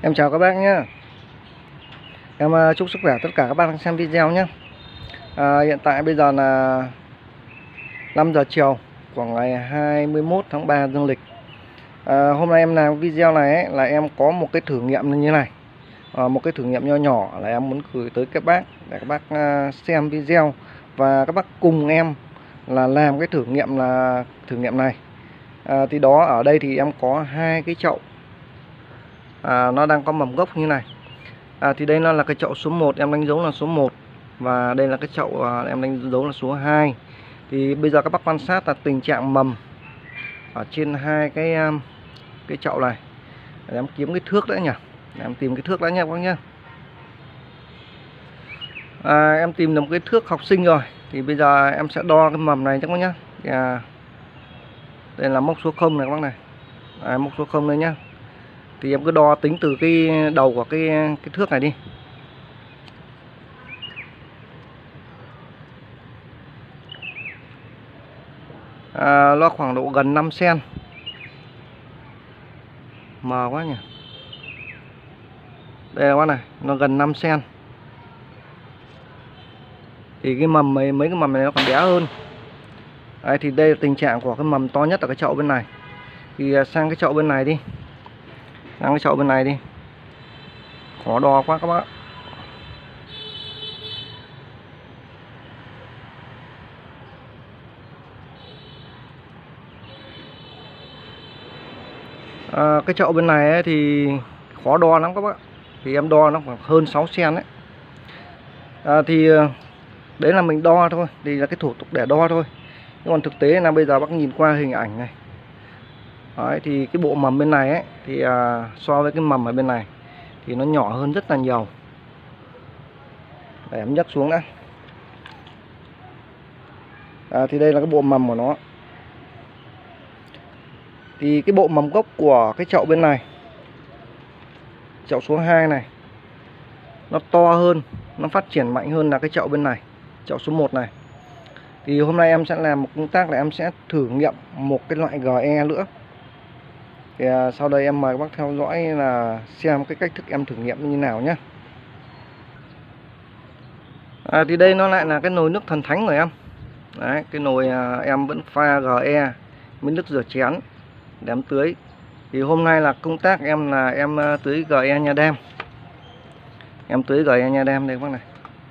Em chào các bác nhé. Em chúc sức khỏe tất cả các bác đang xem video nhé. Hiện tại bây giờ là 5 giờ chiều của ngày 21 tháng 3 dương lịch. Hôm nay em làm video này ấy, là em có một cái thử nghiệm như thế này. Một cái thử nghiệm nho nhỏ là em muốn gửi tới các bác để các bác xem video và các bác cùng em là làm cái thử nghiệm này. Thì đó, ở đây thì em có hai cái chậu nó đang có mầm gốc như này. Thì đây nó là cái chậu số 1, em đánh dấu là số 1, và đây là cái chậu em đánh dấu là số 2. Thì bây giờ các bác quan sát là tình trạng mầm ở trên hai cái chậu này. Để em kiếm cái thước đã nhỉ. Để em tìm cái thước đã nha các bác nhá. Em tìm được một cái thước học sinh rồi. Thì bây giờ em sẽ đo cái mầm này các bác nhá. Đây là mốc số 0 này các bác này. Mốc số 0 đây nhá. Thì em cứ đo tính từ cái đầu của cái thước này đi. Nó khoảng độ gần 5 cm. Mờ quá nhỉ. Đây các bác này, nó gần 5 cm. Thì cái mầm mấy cái mầm này nó còn bé hơn. Đấy, thì đây là tình trạng của cái mầm to nhất ở cái chậu bên này. Thì sang cái chậu bên này đi. Sang cái chậu bên này đi. Khó đo quá các bác. Cái chậu bên này ấy thì khó đo lắm các bác. Thì em đo nó khoảng hơn 6 cm đấy. Thì đấy là mình đo thôi, thì là cái thủ tục để đo thôi. Nhưng còn thực tế là bây giờ bác nhìn qua hình ảnh này. Đấy, thì cái bộ mầm bên này ấy thì so với cái mầm ở bên này thì nó nhỏ hơn rất là nhiều. Để em nhấc xuống đã. Thì đây là cái bộ mầm của nó. Thì cái bộ mầm gốc của cái chậu bên này, chậu số 2 này, nó to hơn, nó phát triển mạnh hơn là cái chậu bên này, chậu số 1 này. Thì hôm nay em sẽ làm một công tác là em sẽ thử nghiệm một cái loại GE nữa. Thì sau đây em mời các bác theo dõi là xem cái cách thức em thử nghiệm như nào nhé. Thì đây nó lại là cái nồi nước thần thánh của em. Đấy, cái nồi em vẫn pha GE với nước rửa chén để em tưới. Thì hôm nay là công tác em là em tưới GE Nha Đam. Em tưới GE Nha Đam đây các bác này.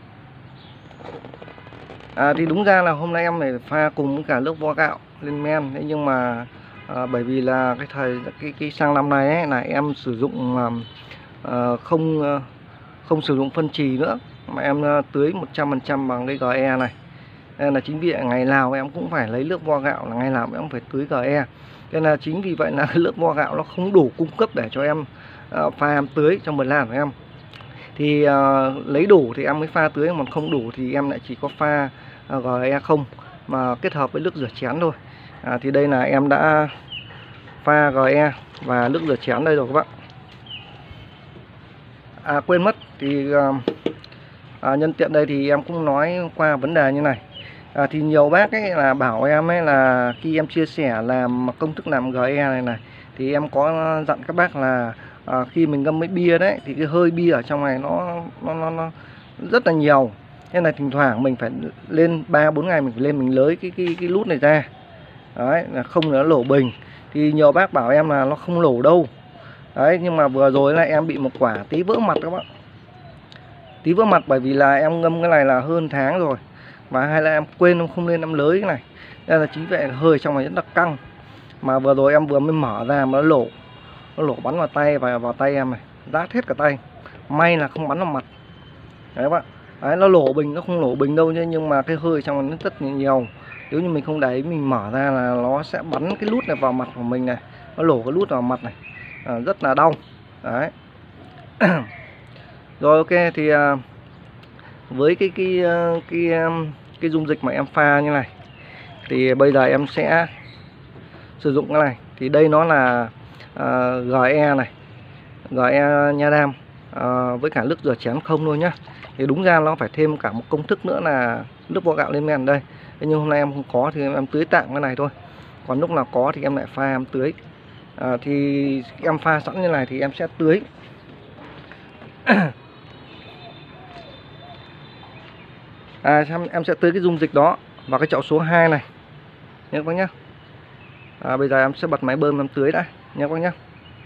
Thì đúng ra là hôm nay em phải pha cùng với cả nước vo gạo lên men. Thế nhưng mà bởi vì là cái sang năm này ấy, là em sử dụng không sử dụng phân chì nữa, mà em tưới 100% bằng cái GE này. Nên là chính vì ngày nào em cũng phải lấy nước vo gạo, là ngày nào em cũng phải tưới GE. Nên là chính vì vậy là nước vo gạo nó không đủ cung cấp để cho em pha em tưới trong một làn của em. Thì lấy đủ thì em mới pha tưới, còn không đủ thì em lại chỉ có pha GE không mà kết hợp với nước rửa chén thôi. Thì đây là em đã pha GE và nước rửa chén đây rồi các bạn. Quên mất thì nhân tiện đây thì em cũng nói qua vấn đề như này. Thì nhiều bác ấy là bảo em ấy là khi em chia sẻ làm công thức làm GE này thì em có dặn các bác là khi mình ngâm với bia đấy thì cái hơi bia ở trong này nó rất là nhiều. Nên là thỉnh thoảng mình phải lên 3-4 ngày mình phải lên mình lấy cái lút này ra. Đấy, là không nó lổ bình. Thì nhiều bác bảo em là nó không lổ đâu. Đấy, nhưng mà vừa rồi là em bị một quả tí vỡ mặt các bạn. Tí vỡ mặt bởi vì là em ngâm cái này là hơn tháng rồi. Và hay là em quên không lên em lới cái này. Nên là chính vậy hơi trong này rất là căng. Mà vừa rồi em vừa mới mở ra mà nó lổ bắn vào tay và vào tay em này, rát hết cả tay. May là không bắn vào mặt. Đấy các bạn. Đấy, nó lổ bình, nó không lổ bình đâu nhé, nhưng mà cái hơi trong nó rất nhiều. Nếu như mình không để ý mình mở ra là nó sẽ bắn cái lút này vào mặt của mình này. Nó lổ cái lút vào mặt này. Rất là đau. Đấy. Rồi ok, thì với cái dung dịch mà em pha như này thì bây giờ em sẽ sử dụng cái này. Thì đây nó là GE này, GE Nha Đam với cả nước rửa chén không thôi nhá. Thì đúng ra nó phải thêm cả một công thức nữa là nước vo gạo lên men đây. Thế nhưng hôm nay em không có thì em tưới tạm cái này thôi. Còn lúc nào có thì em lại pha em tưới. Thì em pha sẵn như này thì em sẽ tưới Em sẽ tưới cái dung dịch đó vào cái chậu số 2 này nhé các bác nhé. Bây giờ em sẽ bật máy bơm em tưới đã nhé các bác nhé.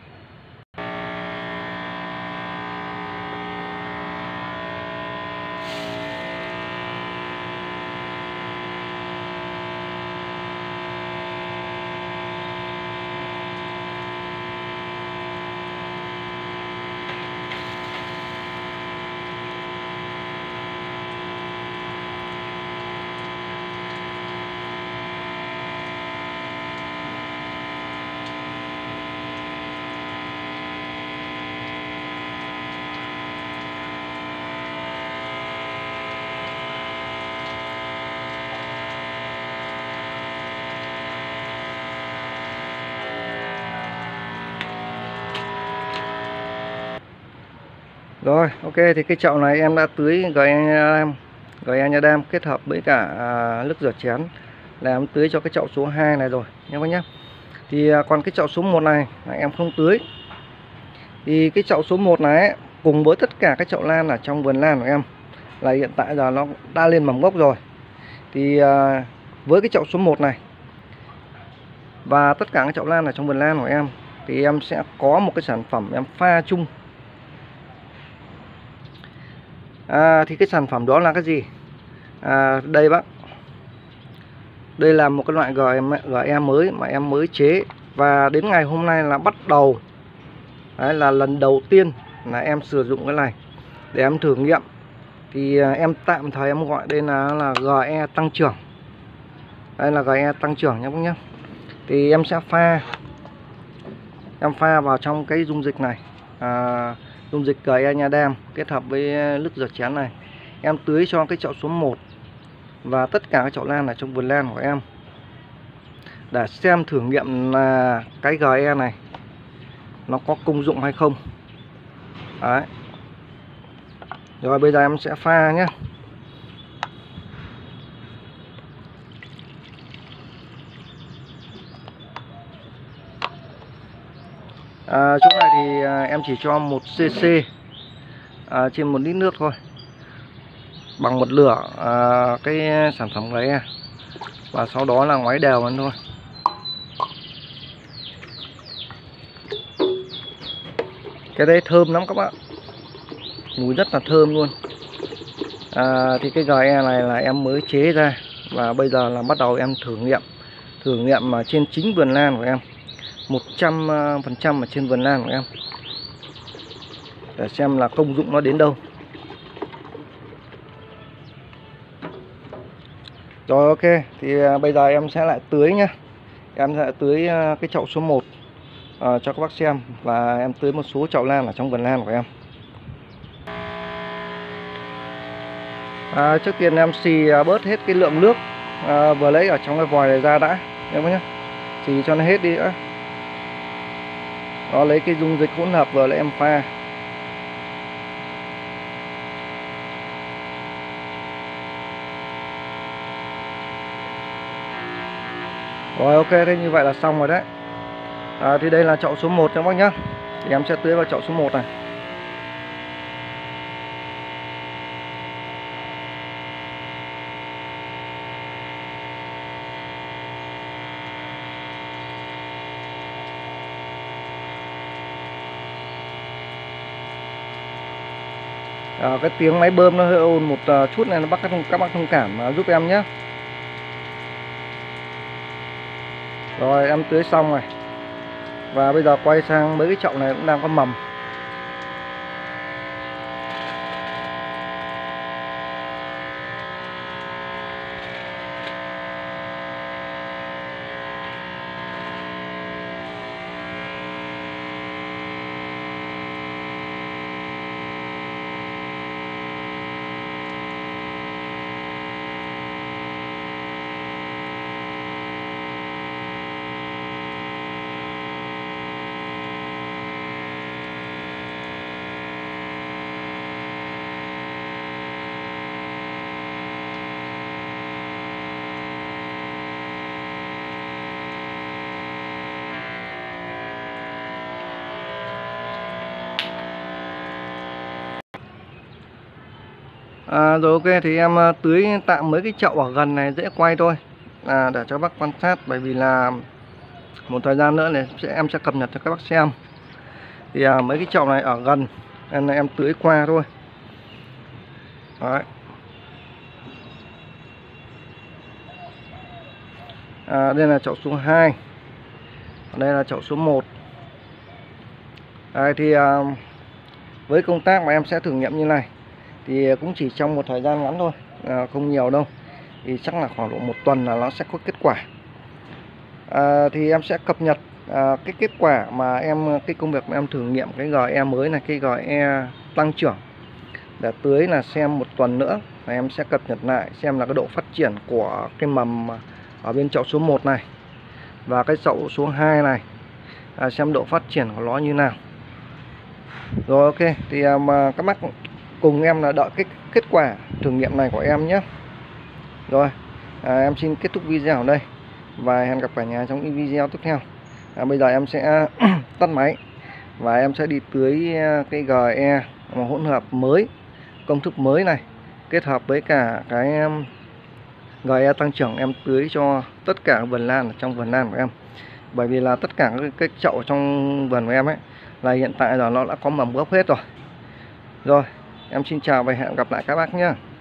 Rồi, ok, thì cái chậu này em đã tưới GE Nha Đam kết hợp với cả nước rửa chén là em tưới cho cái chậu số 2 này rồi nhé bác nhé. Thì còn cái chậu số 1 này là em không tưới. Thì cái chậu số 1 này ấy, cùng với tất cả các chậu lan ở trong vườn lan của em là hiện tại giờ nó đã lên mầm gốc rồi. Thì với cái chậu số 1 này và tất cả các chậu lan ở trong vườn lan của em thì em sẽ có một cái sản phẩm em pha chung. Thì cái sản phẩm đó là cái gì? Đây bác, đây là một cái loại GE mới mà em mới chế, và đến ngày hôm nay là bắt đầu đấy, là lần đầu tiên là em sử dụng cái này để em thử nghiệm. Thì em tạm thời em gọi đây là GE tăng trưởng. Đây là GE tăng trưởng nhé bác nhé. Thì em sẽ pha vào trong cái dung dịch này, dung dịch GE Nha Đam kết hợp với nước rửa chén này. Em tưới cho cái chậu số 1 và tất cả các chậu lan ở trong vườn lan của em để xem thử nghiệm là cái GE này nó có công dụng hay không. Đấy. Rồi bây giờ em sẽ pha nhé. Chỗ này thì em chỉ cho 1 cc trên 1 lít nước thôi, bằng 1 lửa cái sản phẩm GE, và sau đó là ngoáy đều lên thôi. Cái đấy thơm lắm các bạn, mùi rất là thơm luôn. Thì cái GE này là em mới chế ra và bây giờ là bắt đầu em thử nghiệm mà trên chính vườn lan của em, 100% ở trên vườn lan của em để xem là công dụng nó đến đâu. Rồi ok, thì bây giờ em sẽ lại tưới nhá. Em sẽ tưới cái chậu số 1 cho các bác xem, và em tưới một số chậu lan ở trong vườn lan của em. Trước tiên em xì bớt hết cái lượng nước vừa lấy ở trong cái vòi này ra đã nhé. Xì cho nó hết đi đã. Đó, lấy cái dung dịch hỗn hợp vừa lấy em pha. Rồi ok, thế như vậy là xong rồi đấy. Thì đây là chậu số 1 các bác nhá. Thì em sẽ tưới vào chậu số 1 này. Cái tiếng máy bơm nó hơi ồn một chút này, các bác thông cảm giúp em nhé. Rồi em tưới xong rồi, và bây giờ quay sang mấy cái chậu này cũng đang có mầm. Rồi ok, thì em tưới tạm mấy cái chậu ở gần này dễ quay thôi, để cho bác quan sát, bởi vì là một thời gian nữa này em sẽ cập nhật cho các bác xem. Thì mấy cái chậu này ở gần nên là em tưới qua thôi. Đấy. Đây là chậu số 2, đây là chậu số 1. Đấy, thì với công tác mà em sẽ thử nghiệm như này thì cũng chỉ trong một thời gian ngắn thôi, không nhiều đâu, thì chắc là khoảng độ 1 tuần là nó sẽ có kết quả. Thì em sẽ cập nhật cái kết quả mà cái công việc mà em thử nghiệm cái GE mới này, cái GE tăng trưởng, để tưới là xem 1 tuần nữa là em sẽ cập nhật lại xem là cái độ phát triển của cái mầm ở bên chậu số 1 này và cái chậu số 2 này, xem độ phát triển của nó như nào. Rồi ok, thì các bác cùng em là đợi cái kết quả thử nghiệm này của em nhé. Rồi, em xin kết thúc video ở đây và hẹn gặp cả nhà trong những video tiếp theo. Bây giờ em sẽ tắt máy và em sẽ đi tưới cái GE mà hỗn hợp mới, công thức mới này, kết hợp với cả cái GE tăng trưởng, em tưới cho tất cả vườn lan ở trong vườn lan của em. Bởi vì là tất cả cái chậu trong vườn của em ấy là hiện tại giờ nó đã có mầm gốc hết rồi. Rồi, em xin chào và hẹn gặp lại các bác nhé.